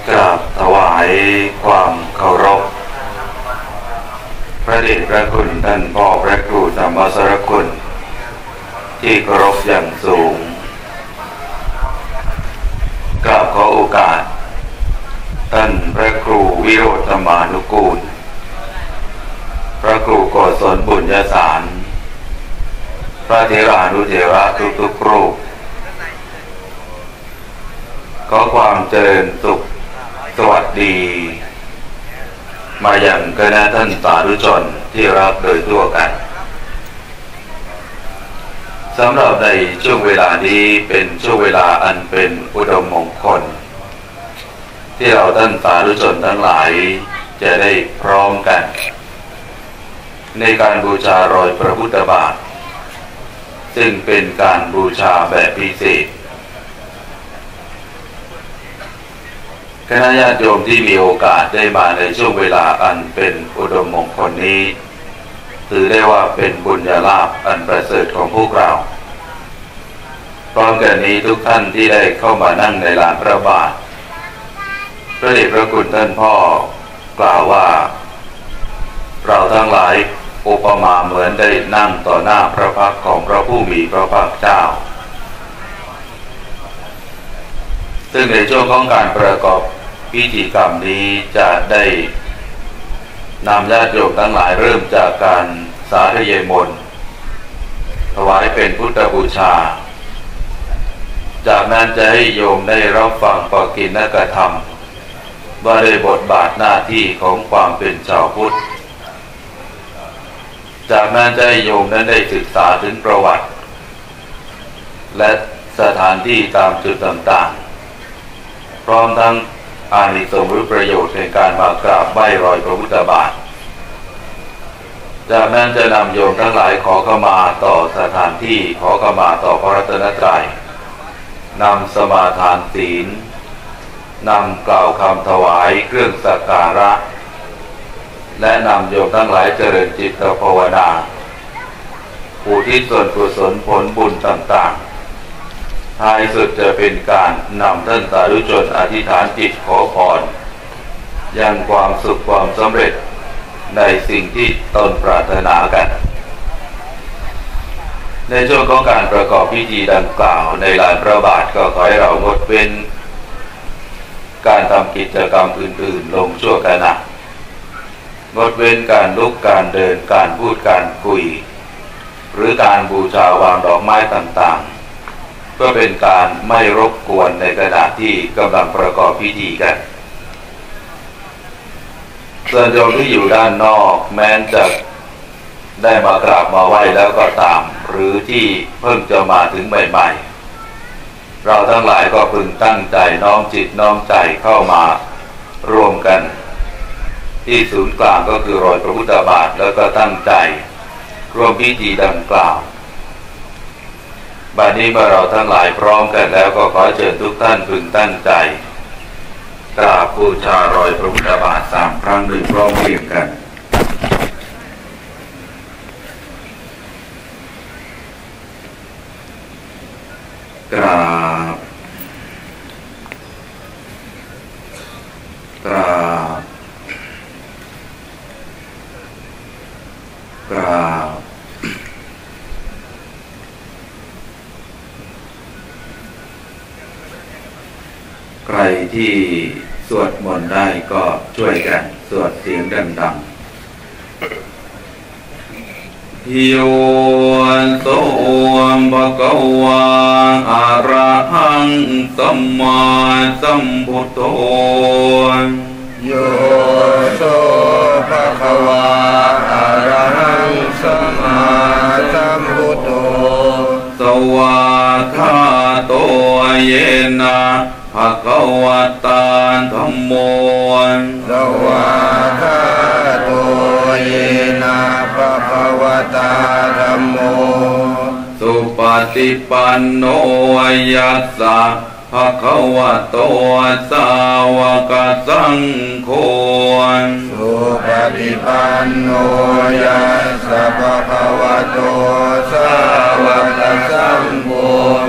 กราบถวายความเคารพพระเดชพระคุณท่านพ่อพระครูธรรมสรคุณที่เคารพอย่างสูงกราบขอโอกาสท่านพระครูวิโรจน์ธรรมานุกูลพระครูโกศลบุญญสารพระเถรานุเถระทุกๆรูปขอความเจริญสุขสวัสดีมาอย่างคณะท่านสาธุชนที่รักโดยทั่วกันสำหรับในช่วงเวลานี้เป็นช่วงเวลาอันเป็นอุดมมงคลที่เราท่านสาธุชนทั้งหลายจะได้พร้อมกันในการบูชารอยพระพุทธบาทซึ่งเป็นการบูชาแบบพิเศษคณะญาติโยมที่มีโอกาสได้มาในช่วงเวลาอันเป็นอุดมมงคลนี้ถือได้ว่าเป็นบุญญาลาภอันประเสริฐของพวกเราพร้อมกันนี้ทุกท่านที่ได้เข้ามานั่งในลานพระบาทพระเดชพระคุณท่านพ่อกล่าวว่าเราทั้งหลายอุปมาเหมือนได้นั่งต่อหน้าพระพักตร์ของพระผู้มีพระภาคเจ้าซึ่งในช่วงของการประกอบพิธีกรรมนี้จะได้นำญาติโยมทั้งหลายเริ่มจากการสาธยายมนต์ถวายเป็นพุทธบูชาจากนั้นจะให้โยมได้รับฟังปกิณกธรรมว่าได้บทบาทหน้าที่ของความเป็นชาวพุทธจากนั้นจะให้โยมนั้นได้ศึกษาถึงประวัติและสถานที่ตามจุดต่างๆพร้อมทั้งอานิสงส์หรือประโยชน์ในการมากราบไหว้รอยพระพุทธบาทจากนั้นจะนำโยมทั้งหลายขอเข้ามาต่อสถานที่ขอเข้ามาต่อพระรัตนตรัยนำสมาทานศีลนำกล่าวคำถวายเครื่องสักการะและนำโยมทั้งหลายเจริญจิตภาวนาอุทิศส่วนกุศลผลบุญต่างๆท้ายสุดจะเป็นการนำท่านสาธุชนอธิษฐานจิตขอพรยังความสุขความสำเร็จในสิ่งที่ตนปรารถนากันในช่วงของการประกอบพิธีดังกล่าวในลานพระบาทก็ขอให้เรางดเว้นการทำกิจกรรมอื่นๆลงชั่วขณะงดเว้นการลุกการเดินการพูดการคุยหรือการบูชาวางดอกไม้ต่างๆเพื่อเป็นการไม่รบกวนในขณะที่กำลังประกอบพิธีกันส่วนโยมที่อยู่ด้านนอกแม้จะได้มากราบมาไหว้แล้วก็ตามหรือที่เพิ่งจะมาถึงใหม่ๆเราทั้งหลายก็พึงตั้งใจน้อมจิตน้อมใจเข้ามารวมกันที่ศูนย์กลางก็คือรอยพระพุทธบาทแล้วก็ตั้งใจร่วมพิธีดังกล่าวบัดนี้เมื่อเราทั้งหลายพร้อมกันแล้วก็ขอเชิญทุกท่านพึงตั้งใจกราบบูชารอยพระพุทธบาท3 ครั้งโดยพร้อมเพรียงกันกราบกราบกราบใครที่สวดมนต์ได้ก็ช่วยกันสวดเสียงดังๆโยโสภะคะวะอะระหังสัมมาสัมพุทโธโยโสภะคะวะอะระหังสัมมาสัมพุทโธสวากขาโตเยนะภะคะวะตาธัมโมสวากขาโตเยนะภะคะวะตาธัมโมสุปฏิปันโนยัสสะภะคะวะโตสาวกสังโฆสุปฏิปันโนยัสสะภะคะวะโตสาวกสังโฆต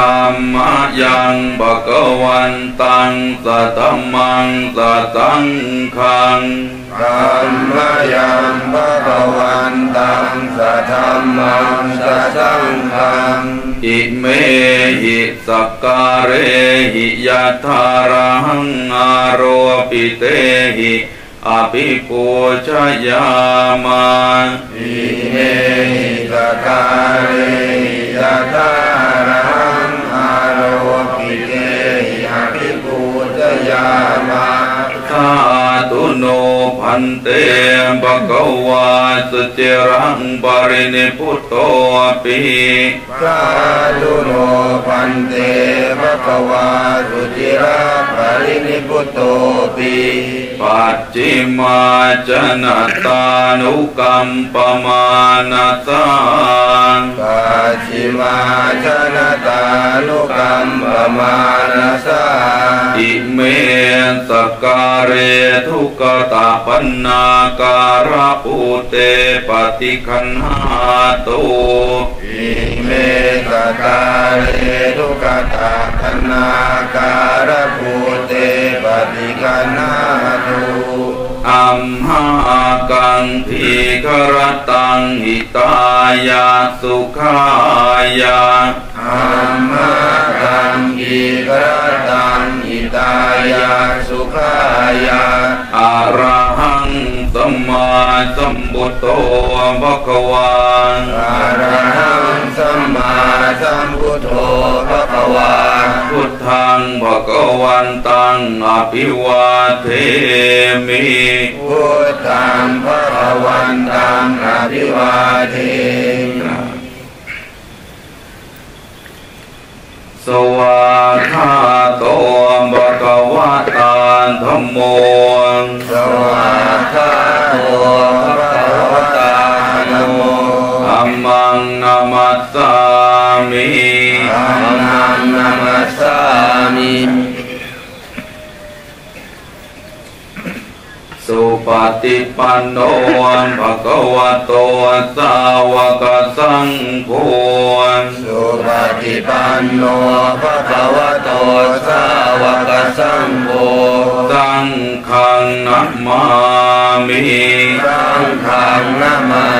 ธัมมายังภะคะวันตังสัทธัมมังสัทธังฆังธัมมายังภะคะวันตังสัทธัมมังสัทธังฆังอิเมหิสักการเรหิยะถารังอาโรปิเตหิอภิปูชยามาอิเมหิสักการเรหิยะถารังอาโรปิเตหิอภิปูชยามาสาธุโนพันเตภะคะวาสุจิรังปรินิพุตโตปิสาธุโนพันเตภะคะวาสุจิรังปรินิพุตโตปิปัจจิมาจนะตานุกัมปมานะสังปัจจิมาจนะตานุกัมปมานะสังอิเมสการเรทุกตาปันนาการะปุเตปฏิคันหาตุอิเมสการเรทุกตาปันนาการะปุเตปฏิคันหาตุอัมหากังทีฆรตังหิตายาสุขายาอัมหากังทีฆรตังหิตายาสุขายาอะระหังสัมมาสัมพุทโธภะคะวาอะระหังสัมมาสัมพุทโธภะคะวาพุทธังภะคะวันตังอภิวาเทมิพุทธังภะคะวันตังอภิวาเทมิสวากขาโตภะคะวะตาธัมโมสวากขาโตภะคะวะตาธัมโมธัมมังนัมมัสสามิธัมมังนัมมัสสามิสุปฏิปันโนภะคะวะโตสาวกสังโฆสุปฏิปันโนภะคะวะโตสาวกสังโฆสังฆังนัมมามิสังฆังนัมมา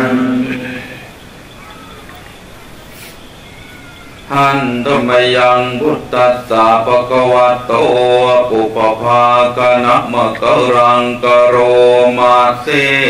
หันตุมยังพุทธัสสะภะคะวะโตปุปภาคนะมะกะรังกะโรมาเส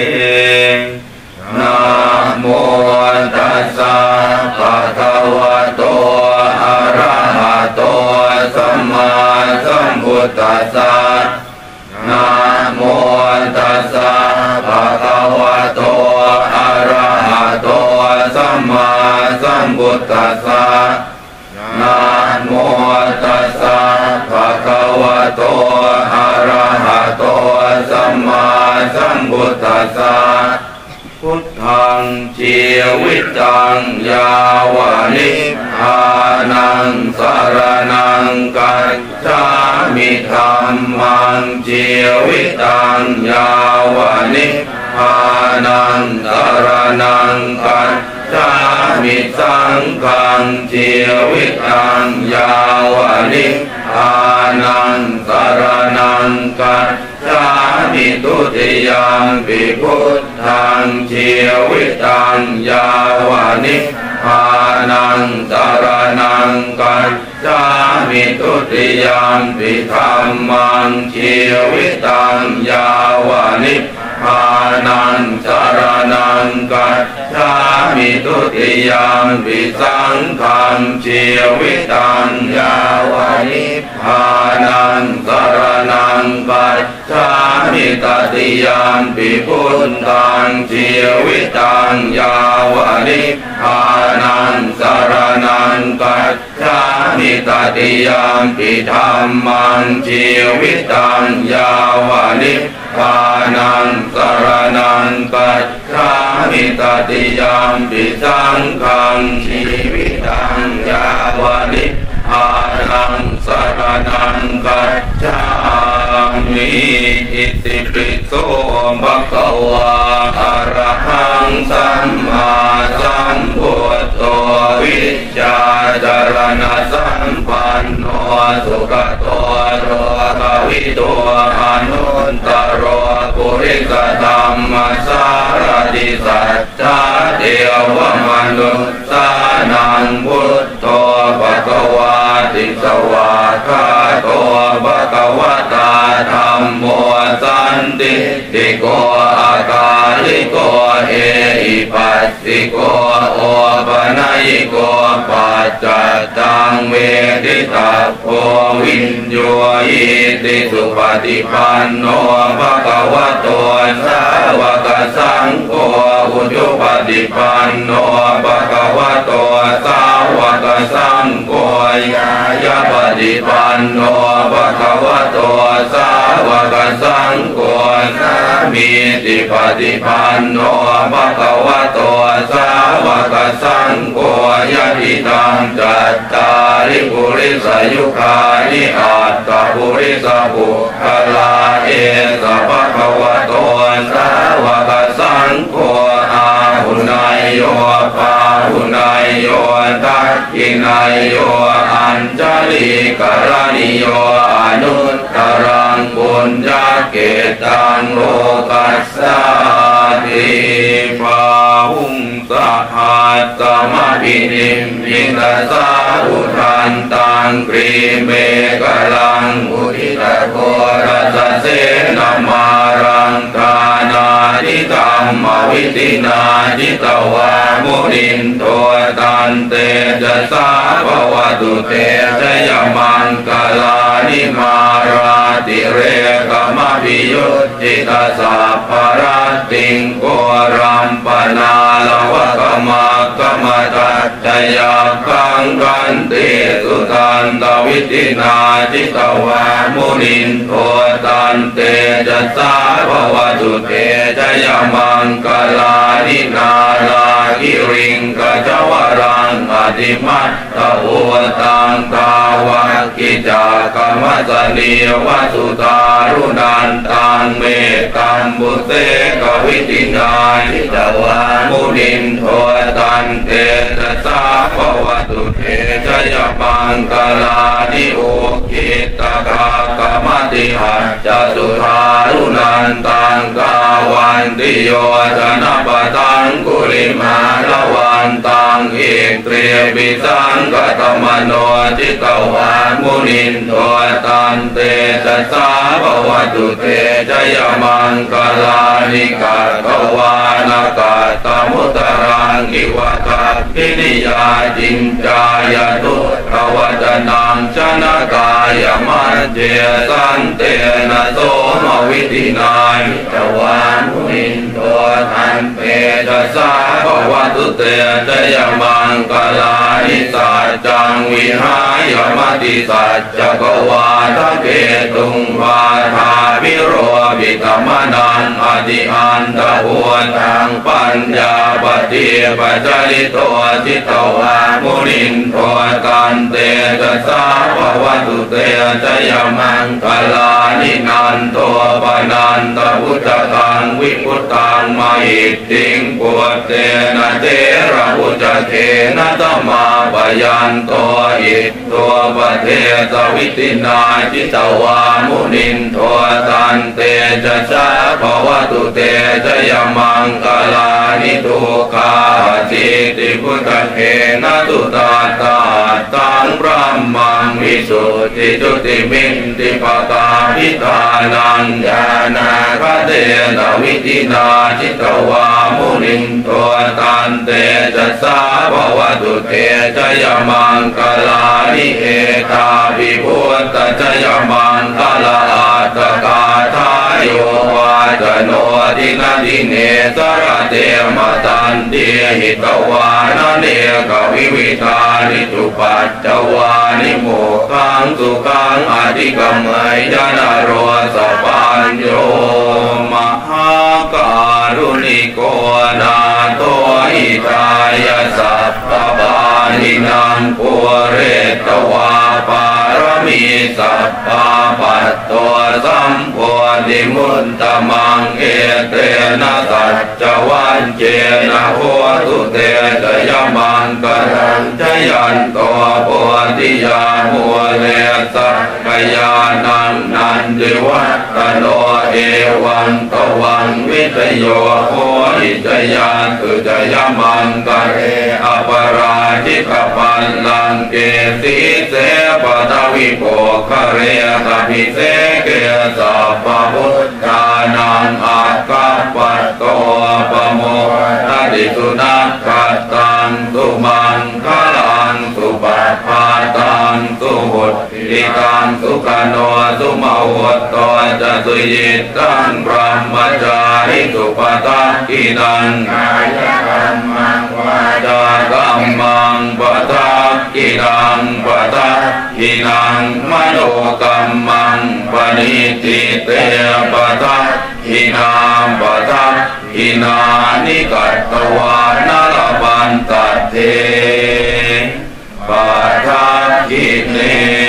นะโมตัสสะภะคะวะโตอะระหะโตสัมมาสัมพุทธัสสะนะโมตัสสะภะคะวะโตอะระหะโตสัมมาสัมพุทธัสสะนะโมตัสสะภะคะวะโตอะระหะโตสัมมาสัมพุทธัสสะพุทธังชีวิตังยาวานิพพานังสรณังกัจฉามิธัมมังชีวิตังยาวานิพพานังสรณังกัจฉามิสังฆังชีวิตังยาวานิพพานังสรณังกัจฉามิทุติยมปิพุทธังชีวิตังยาวานิพพานังสรณังกัจฉามิทุติยมปิธัมมังชีวิตังยาวานิพพานังสรณังกัจฉามิทุติยมปิสังฆังชีวิตังยาวานิพพานังสรณังกัจฉามิตติยมปิพุทธังชีวิตังยาวานิพพานังสรณังกัจฉามิตติยมปิธัมมังชีวิตังยาวานิพพานังสรณังกัจฉามิตติยมปิสังฆังชีวิตังยาวานิพพานังสรณังกัจฉามิอิติปิโสภะคะวะอะระหังสัมมาสัมพุทโธวิชชาจารณะสัมปันโนสุขโตโรภวิโตอนุตตรปุริสธรรมสารติสัจจเทวมนุสสานังพุทโธภะคะวาติสวากขาโตภะคะวตาธัมโมสันติติโกอาการลิโกเอหิปัสสิโกโอปนัยโกปัจจตังเวทิตาโพวิญโยอิติสุปฏิปันโนภะคะวะโตสาวกสังโฆอุจุปฏิปันโนภะคะวะโตสาวกสังโฆญาญาปฏิปันโนภะคะวะโตสาวกสังโฆสามีติปฏิปันโนภะคะวะโตสาวกสังโฆญาติตังจัตตาริปุริสยุคานิอัตตปุริสบุคลาเอสภะคะวะโตสาวกสังโฆอาหุนายโยปาหุนายโยทักขินายโยอัญจลิกรณิโยอนุตตรังปุญญเกตังโลกัสสาติภาหุงสหัสสมภินิมมิตสาอุทันตังกรีเมกลังอุทิตโกรัสเสนมารังทานาทิตัมมวิตินาจิตวามุนินโทตันเตจะสาภวตุเตชยมังกลานิมาราติเรกมภิยุตติตาสัพพะรติงโกรัมปนาลวะกมากมตัจจยาคังกันติสุตันตวิตินาจิตวามุนินโทตันเตจะสาภวตุเตชยมังกลานินาลากิริงกจวรังอธิมัตตะโอตังตาวะกิจากรรมสนีวสุตารุนันตังเมตัมบุเตกวิตินาจิตวามุนินโทตันเตจะสาภวตุเตชยมังกลานิโอกิตกากรรมติหัจจสุทารุนันตังกาวันติโยชนะปตังกุลิมาละวันตังเอกเตรียปิสังกตมโนจิตวามุนินโทตันเตจะสาภวตุเตชยมังกลานิกาตวานากาตมุตรังอิวะกัปปินิยาจินจายตุภวจนังชนะกายมัจเจสันเตนะโสมวิตินามิตวามุนินโทตันเตจะสาภวตุเตชยมังกลานิสัจจังวิหายมติสัจจกวาทะเกตุงวาทาวิโรวิตมนังอธิอันตะหัวตังปัญญาปฏิปัจจลิโตจิตวามุนินโทตันเตจะสาภวตุเตชยมังกลานินันโตปนันตพุทธังวิพุตตังมหิตติงปุตเตนะเทระพุทธเทนะตมาปยันโตอิตัวปเทสวิตินาจิตวามุนินโทตันเตจะสาภวตุเตชยมังกลานิทุกขาจิติพุทธเทนะตุตาตาตังพระมังวิสุทธิจุติมินติปตาภิทานังญาณาคเตนะวิตินาจิตวามุนินโทตันเตจะสาภวตุเตชยมังกลานิเอตาภิพุตตชยมังกลาอัตตกาทายโยวาจโนทินาทิเนสระเตมตันเตหิตวานเนกวิวิธานิจุปัจจวานิโมขังสุขังอธิกมยยนาโรสปัญโยมหาการุณิโกนาโตอิทายสัพพบานินังปุเรตวาปารมีสัพพะปัตโตสัมโพธินิมุตตมังเอเตนะสัจจวันเจนะโหตุเตชยมังกรัญจยันโตโพธิยาหัวเลสักกยานังนันติวัตตโนเอวังตวังวิทโยโหอิจยาตุจยมังกเรอปราชิกปัลลังเกสีเสปตวิโภคะเรตภิเสเกสัพพพุทธานังอาคัปปัตโตปโมทัติสุนัขขัตตังสุมังคลังสุปัฏฐาตังสุหุตติตังสุขโนสุมาหุตโตจะสุยิตังพรหมจาริสุปตักขินังกายกรรมังวาจากรรมังปตักขินังปตักขินังมโนกรรมังปณิทิเตปตักขินังปตักขินานิกัตตวานลปันตเทปตักขิเน